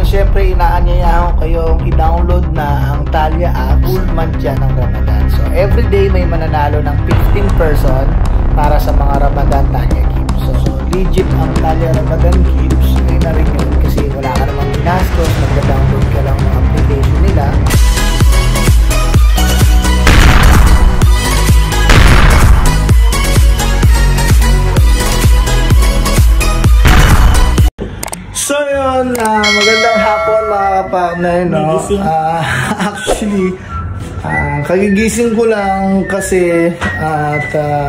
syempre inaanyayahan ko kayong i-download na ang Talia app, full month yan ng Ramadan. So everyday may mananalo ng 15 person para sa mga Ramadan Talia Gifts. So legit ang Talia Ramadan Gifts, ay na rin yun kasi wala ka namang ginastos, magda-download ka lang ng application nila. So yun, magandang hapon mga partner, no? Actually, kagigising ko lang kasi at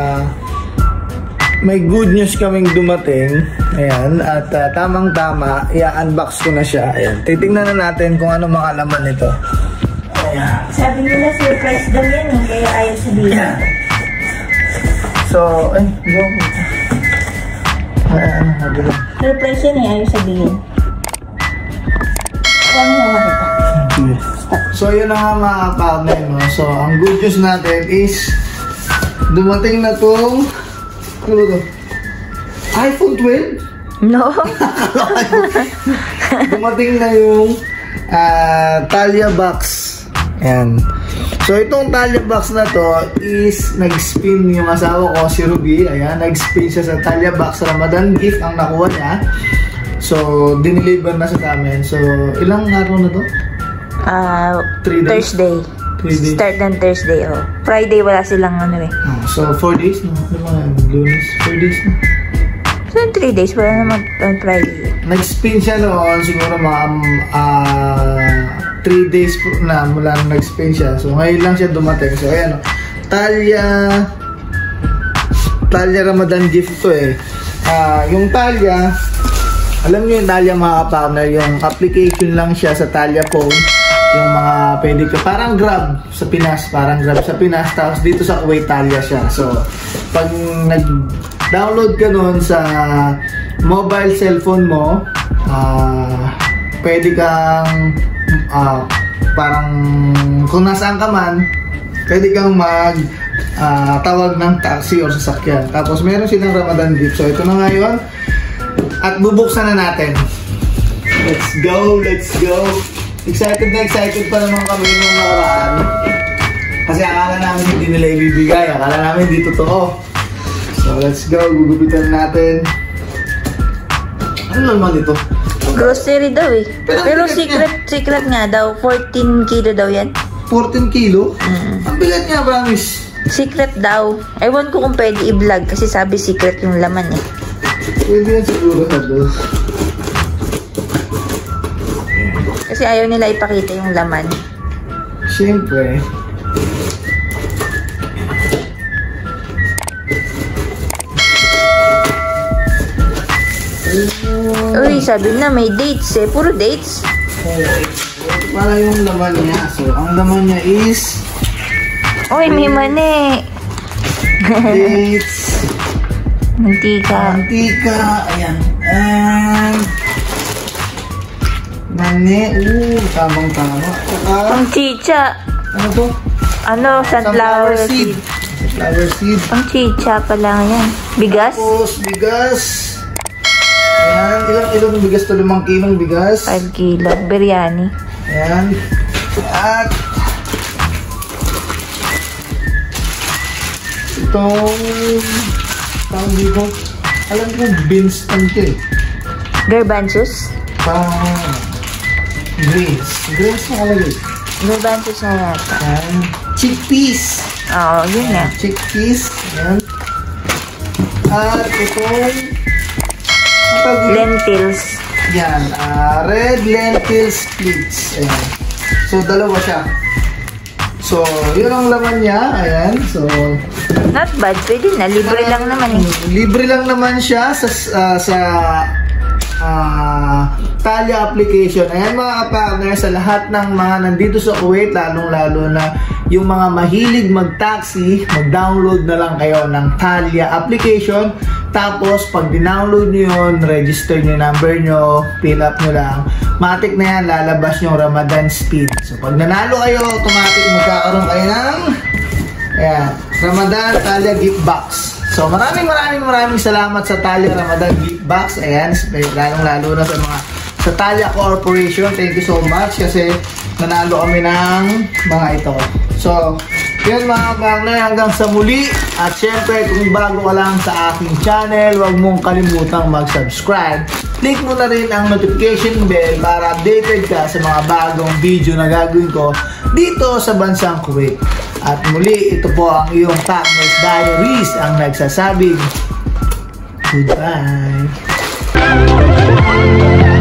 may good news kaming dumating. Ayan, at tamang-tama, i-unbox ko na siya. Ayan, titingnan na natin kung ano mga laman nito. Ayan. Sabi nila surprise daw yan, kaya ayaw sabihin. Ayan. So, ay, go. Surprise yan ayaw sabihin. Huwag mo makita. So yun na nga mga partner, no? So ang good news natin is dumating na tong ano ba to? iPhone 12? No. Dumating na yung Talia box. Ayan. So itong Talia box na to is nag-spin yung asawa ko, si Ruby. Ayan, nag-spin siya sa Talia box. Ramadan gift ang nakuha niya. So dineliver na sa amin. So ilang araw na to? 3 days. Thursday. 3 days. Start ng Thursday, oh. Friday wala silang ano eh. So 4 days no? Lunes, 4 days na. So 3 days, wala naman Friday. Nag-spin siya noon, siguro mga 3 days na mula nung nag-spin siya. So ngayon lang siya dumating. So ayan, Talia Ramadan gift to eh. Yung Talia, alam niyo yung Talia mga partner, yung application lang siya sa Talia phone. Yung mga pwede ka, parang Grab sa Pinas, tapos dito sa Kuwait Talia siya. So pag nag-download ka nun sa mobile cellphone mo, pwede kang parang kung nasaan ka man, pwede kang tawag ng taxi or sasakyan. Tapos meron silang Ramadan gift. So ito na ngayon. At bubuksan na natin. Let's go, let's go. Excited na excited pa naman kami nung nakaraan. Kasi akala namin hindi nila ibibigay. Akala namin hindi totoo. So let's go, gugupitan natin. Ano naman ito? Grocery daw eh. Pero secret nga daw. 14 kilo daw yan. 14 kilo? Ang bigat niya, promise. Secret daw. Ewan ko kung pwede i-vlog kasi sabi secret yung laman eh. Pwede yan siguro sa dos. Kasi ayaw nila ipakita yung laman. Siyempre. Uy, sabi na may dates eh. Puro dates. Para yung laman niya. So, ang laman niya is... Uy, may mani. Dates. Mantika. Ayan. And... Mani. Tamang-tama. Pang chicha. Ano to? Ano? Sunflower seed. Sunflower seed. Pang chicha pala yan. Bigas? Tapos, bigas. Ayan. Ilang bigas to? 5 kilong bigas. 5 kilo. Biryani. Ayan. At itong tawag dito, alam ko beans ante. Garbanzos? Greens na kalagay. Garbanzos na yata. Ayan. Chickpeas. Oo, yun na. Chickpeas. Ayan. At itong lentils. Yan. Red lentil splits. Ayan. So, dalawa siya. So, yun ang laman niya. Ayan. So, not bad. Pwede na. Libre lang naman eh. Libre lang naman siya sa Talia application. Ayan mga kapartner, sa lahat ng mga nandito sa Kuwait, lalong-lalo na yung mga mahilig mag-taxi, mag-download na lang kayo ng Talia application. Tapos, pag dinownload nyo yun, register nyo yung number nyo, fill up nyo lang. Matik na yan, lalabas yung Ramadan speed. So, pag nanalo kayo, automatic magkakaroon kayo ng Ramadan Talia gift box. So maraming salamat sa Talia Ramadan gift box. Ayan, lalong-lalo na sa mga sa Talia Corporation. Thank you so much kasi nanalo kami ng mga ito. So, yun mga partner, hanggang sa muli. At syempre, kung bago ka lang sa aking channel, huwag mong kalimutang mag-subscribe. Click mo na rin ang notification bell para updated ka sa mga bagong video na gagawin ko dito sa bansang Kuwait. At muli, ito po ang iyong Partners Diaries ang nagsasabing goodbye.